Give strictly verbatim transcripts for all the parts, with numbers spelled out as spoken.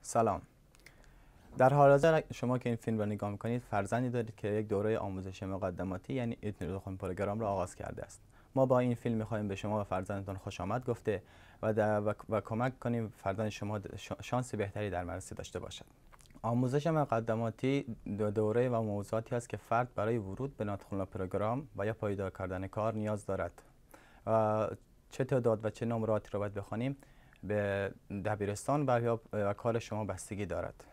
سلام. در حال حاضر شما که این فیلم را نگاه میکنید فرزندی دارید که یک دوره آموزش مقدماتی یعنی اینتروداکشن پروگرام را آغاز کرده است. ما با این فیلم میخواهیم به شما و فرزندتان خوش آمد گفته و, و, و کمک کنیم فرزند شما شانس بهتری در مدرسه داشته باشد. آموزش مقدماتی دو دوره و موضوعاتی است که فرد برای ورود به نادخلنا پروگرام و یا پایدار کردن کار نیاز دارد. و چه تعداد و چه نمراتی را باید بخوانیم به دبیرستان و یا و کار شما بستگی دارد.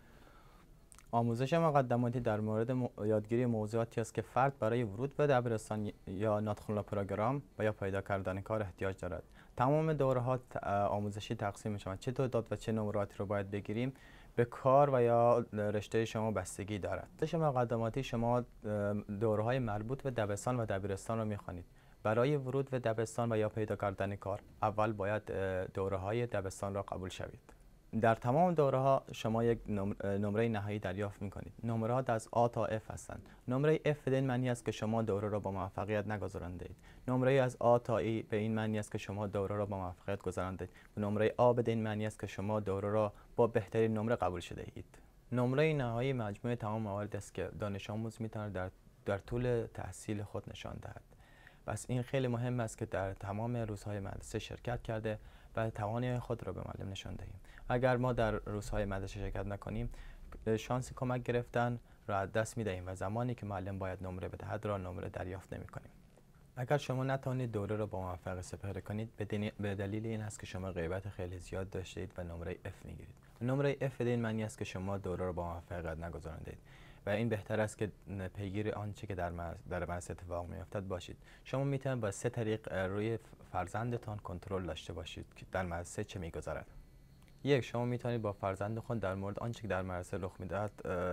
آموزش مقدماتی در مورد یادگیری موضوعاتی است که فرد برای ورود به دبیرستان یا نادخلنا پروگرام و یا پیدا کردن کار احتیاج دارد. تمام دوره‌ها آموزشی تقسیم می‌شوند. چه تعداد و چه نمراتی رو باید بگیریم به کار و یا رشته شما بستگی دارد. آموزش مقدماتی شما دوره‌های مربوط به دبستان و دبیرستان رو می‌خوانید. برای ورود به دبستان و یا پیدا کردن کار اول باید دوره‌های دبستان را قبول شوید. در تمام دوره ها شما یک نمره نهایی دریافت میکنید. نمره ها از آ تا اف هستند. نمره اف به این معنی است که شما دوره را با موفقیت نگذرانده اید. نمره از آ تا ای به این معنی است که شما دوره را با موفقیت گذرانده اید. و نمره آ به این معنی است که شما دوره را با بهترین نمره قبول شده اید. نمره نهایی مجموع تمام موارد است که دانش آموز میتواند در در طول تحصیل خود نشان دهد. پس این خیلی مهم است که در تمام روزهای مدرسه شرکت کرده و توانایی خود را به معلم نشان دهیم. اگر ما در روزهای مدرسه شرکت نکنیم شانس کمک گرفتن را از دست می‌دهیم و زمانی که معلم باید نمره بدهد را نمره دریافت نمی‌کنیم. اگر شما نتوانید دوره را با موفقیت سپری کنید به دلیل این است که شما غیبت خیلی زیاد داشته اید و نمره اف می‌گیرید. نمره اف به این معنی است که شما دوره را با موفقیت نگذرانده اید و این بهتر است که پیگیر آنچه که در در مدرسه اتفاق می‌افتد باشید. شما می‌توانید با سه طریق روی فرزندتان کنترل داشته باشید که در مدرسه چه می‌گذرد. یک، شما میتونید با فرزند خود در مورد آنچه که در مدرسه رخ میدهد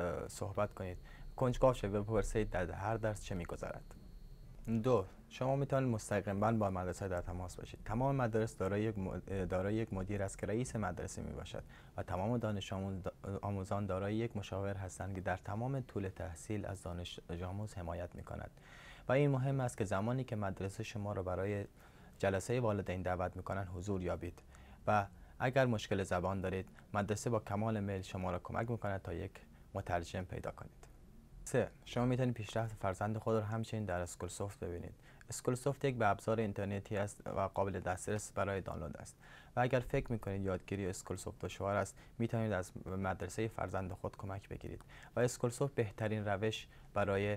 صحبت کنید. کنجکاو شوید و بپرسید در هر درس چه میگذرد. دو، شما میتونید مستقیما با مدرسه در تماس باشید. تمام مدارس دارای یک دارای یک مدیر است که رئیس مدرسه میباشد و تمام دانش آموزان دارای یک مشاور هستند که در تمام طول تحصیل از دانش آموز حمایت میکند. و این مهم است که زمانی که مدرسه شما را برای جلسه والدین دعوت میکنند حضور یابید و اگر مشکل زبان دارید مدرسه با کمال میل شما را کمک میکند تا یک مترجم پیدا کنید. سه، شما میتونید پیشرفت فرزند خود را همچنین در اسکولسافت ببینید. اسکولسافت یک ابزار اینترنتی است و قابل دسترس برای دانلود است و اگر فکر میکنید یادگیری اسکولسافت دشوار است میتونید از مدرسه فرزند خود کمک بگیرید و اسکولسافت بهترین روش برای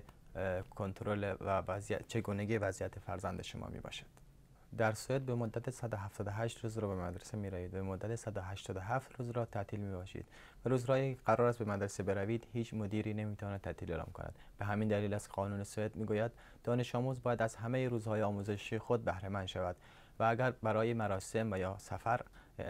کنترل و وضعیت چگونگی وضعیت فرزند شما میباشد. در سوئد به مدت صد و هفتاد و هشت روز را به مدرسه می روید و به مدت صد و هشتاد و هفت روز را تعطیل می باشید و روزهایی قرار است به مدرسه بروید هیچ مدیری نمیتواند تعطیل اعلام کند. به همین دلیل است قانون سوئد میگوید دانش آموز باید از همه روزهای آموزشی خود بهره مند شود و اگر برای مراسم و یا سفر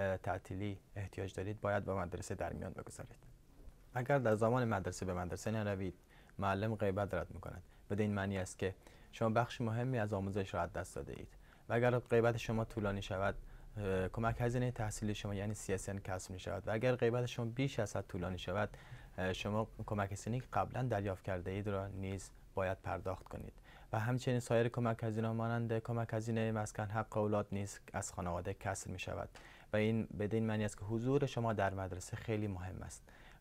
تعطیلی احتیاج دارید باید با مدرسه در میان بگذارید. اگر در زمان مدرسه به مدرسه نروید معلم غیبت رد میکند. بدین معنی است که شما بخش مهمی از آموزش را از دست داده اید و اگر غیبت شما طولانی شود کمک هزینه تحصیلی شما یعنی سی اس ان کسر می شود و اگر غیبت شما بیش از حد طولانی شود شما کمک هزینه که قبلا دریافت کرده اید را نیز باید پرداخت کنید و همچنین سایر کمک هزینه مانند کمک هزینه مسکن حق اولاد نیز از خانواده کسر می شود و این بدین معنی است که حضور شما در مدرسه خیلی مهم است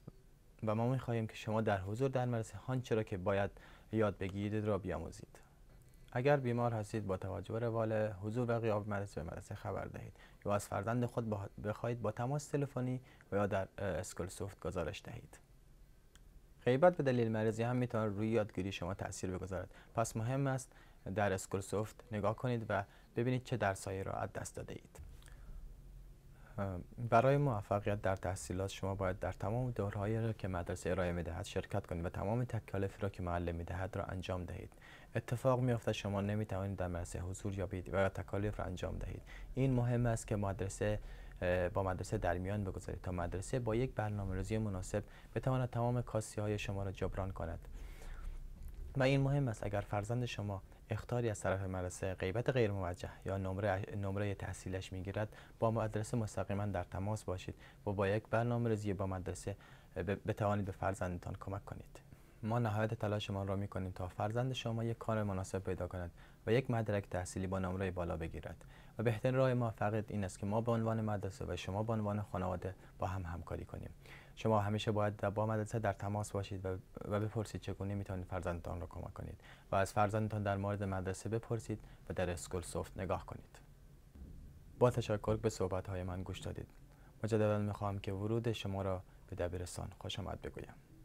و ما می خواهیم که شما در حضور در مدرسه آنچه را که باید یاد بگیرید را بیاموزید. اگر بیمار هستید با توجه به روال حضور و غیاب مدرسه به مدرسه خبر دهید یا از فرزند خود بخواهید با تماس تلفنی و یا در اسکولسافت گزارش دهید. غیبت به دلیل مریضی هم میتواند روی یادگیری شما تاثیر بگذارد. پس مهم است در اسکولسافت نگاه کنید و ببینید چه درسایی را از دست داده اید. برای موفقیت در تحصیلات شما باید در تمام دورهایی را که مدرسه ارائه می‌دهد شرکت کنید و تمام تکالیفی را که معلم می‌دهد را انجام دهید. اتفاق می‌افتد شما نمی‌توانید در مدرسه حضور یابید و تکالیف را انجام دهید. این مهم است که مدرسه با مدرسه در میان بگذارید تا مدرسه با یک برنامه‌ریزی مناسب بتواند تمام کاستی‌های شما را جبران کند. و این مهم است اگر فرزند شما اخطاری از طرف مدرسه غیبت غیر موجه یا نمره نمره تحصیلش میگیرد با مدرسه مستقیما در تماس باشید و با یک برنامه‌ریزی با مدرسه بتوانید به فرزندتان کمک کنید. ما نهایت تلاشمان را میکنیم تا فرزند شما یک کار مناسب پیدا کند و یک مدرک تحصیلی با نمره بالا بگیرد و بهترین راه ما فقط این است که ما به عنوان مدرسه و شما به عنوان خانواده با هم همکاری کنیم. شما همیشه باید با مدرسه در تماس باشید و و بپرسید چگونه میتونید فرزندتان را کمک کنید و از فرزندتان در مورد مدرسه بپرسید و در اسکول سافت نگاه کنید. با تشکر به صحبت‌های من گوش دادید. مجددا می‌خواهم که ورود شما را به دبیرستان خوش آمد بگویم.